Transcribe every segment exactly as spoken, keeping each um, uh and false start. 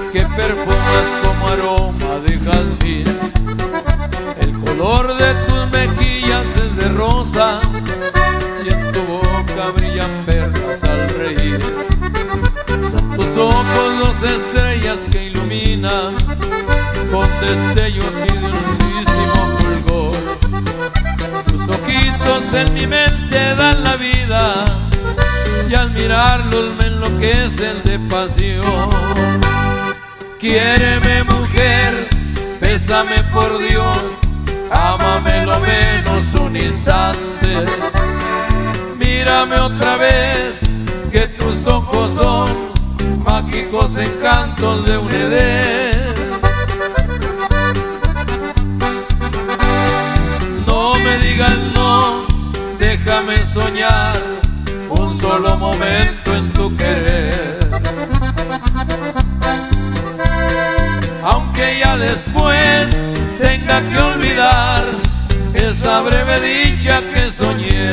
que perfumas como aroma de jazmín. El color de tus mejillas es de rosa y en tu boca brillan perlas al reír. Son tus ojos dos estrellas que iluminan con destellos y dulcísimo fulgor. Tus ojitos en mi mente dan la vida y al mirarlos me enloquecen de pasión. Quiéreme, mujer, bésame por Dios, ámame lo menos un instante. Mírame otra vez, que tus ojos son mágicos encantos de un Edén. No me digas no, déjame soñar un solo momento en tu querer. Aunque ya después tenga que olvidar esa breve dicha que soñé.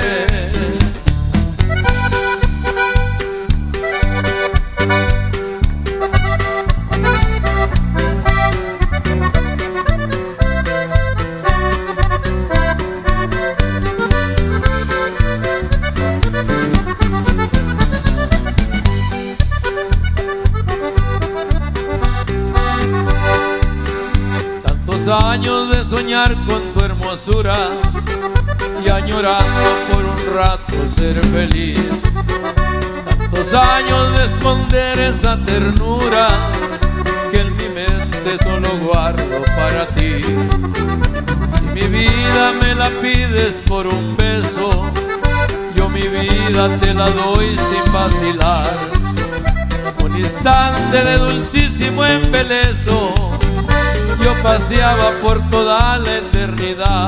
Años de soñar con tu hermosura y añorando por un rato ser feliz. Tantos años de esconder esa ternura que en mi mente solo guardo para ti. Si mi vida me la pides por un beso, yo mi vida te la doy sin vacilar. Un instante de dulcísimo embeleso yo paseaba por toda la eternidad.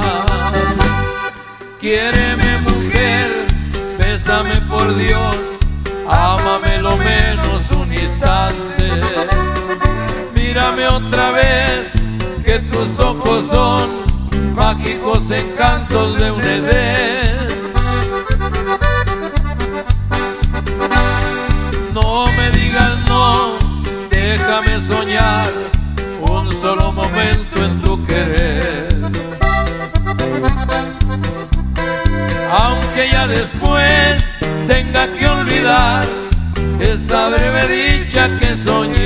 Quiéreme, mujer, bésame por Dios, ámame lo menos un instante. Mírame otra vez, que tus ojos son mágicos encantos de un Edén. No me digas no, déjame soñar un solo momento en tu querer. Aunque ya después tenga que olvidar esa breve dicha que soñé.